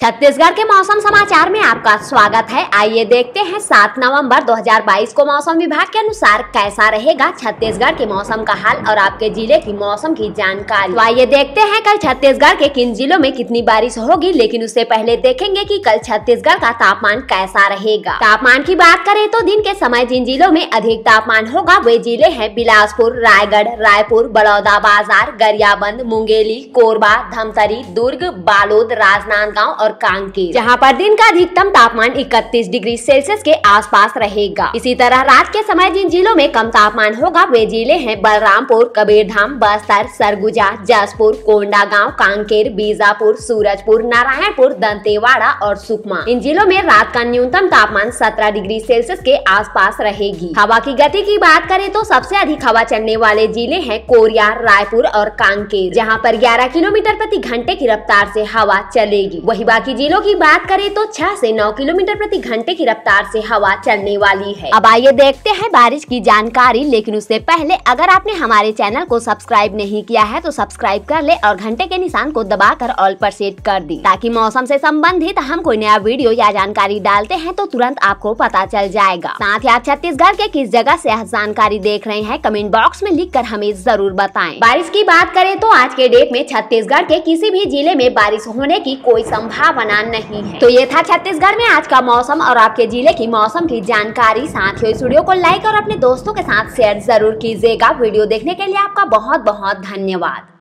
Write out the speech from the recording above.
छत्तीसगढ़ के मौसम समाचार में आपका स्वागत है। आइए देखते हैं 7 नवंबर 2022 को मौसम विभाग के अनुसार कैसा रहेगा छत्तीसगढ़ के मौसम का हाल और आपके जिले की मौसम की जानकारी। तो आइए देखते हैं कल छत्तीसगढ़ के किन जिलों में कितनी बारिश होगी, लेकिन उससे पहले देखेंगे कि कल छत्तीसगढ़ का तापमान कैसा रहेगा। तापमान की बात करें तो दिन के समय जिन जिलों में अधिक तापमान होगा वे जिले हैं बिलासपुर, रायगढ़, रायपुर, बलौदाबाजार, गरियाबंद, मुंगेली, कोरबा, धमतरी, दुर्ग, बालोद, राजनांदगांव और कांकेर, जहां पर दिन का अधिकतम तापमान 31 डिग्री सेल्सियस के आसपास रहेगा। इसी तरह रात के समय जिन जिलों में कम तापमान होगा वे जिले हैं बलरामपुर, कबीरधाम, बस्तर, सरगुजा, जसपुर, कोंडागांव, कांकेर, बीजापुर, सूरजपुर, नारायणपुर, दंतेवाड़ा और सुकमा। इन जिलों में रात का न्यूनतम तापमान 17 डिग्री सेल्सियस के आसपास रहेगी। हवा की गति की बात करें तो सबसे अधिक हवा चलने वाले जिले हैं कोरिया, रायपुर और कांकेर, जहाँ पर 11 किलोमीटर प्रति घंटे की रफ्तार से हवा चलेगी। वही बाकी जिलों की बात करें तो 6 से 9 किलोमीटर प्रति घंटे की रफ्तार से हवा चलने वाली है। अब आइए देखते हैं बारिश की जानकारी, लेकिन उससे पहले अगर आपने हमारे चैनल को सब्सक्राइब नहीं किया है तो सब्सक्राइब कर ले और घंटे के निशान को दबाकर ऑल पर सेट कर दी, ताकि मौसम से संबंधित हम कोई नया वीडियो या जानकारी डालते हैं तो तुरंत आपको पता चल जाएगा। साथ ही आप छत्तीसगढ़ के किस जगह से यह जानकारी देख रहे हैं कमेंट बॉक्स में लिख कर हमें जरूर बताएं। बारिश की बात करें तो आज के डेट में छत्तीसगढ़ के किसी भी जिले में बारिश होने की कोई संभावना नहीं है। तो ये था छत्तीसगढ़ में आज का मौसम और आपके जिले की मौसम की जानकारी। साथ ही इस वीडियो को लाइक और अपने दोस्तों के साथ शेयर जरूर कीजिएगा। वीडियो देखने के लिए आपका बहुत बहुत धन्यवाद।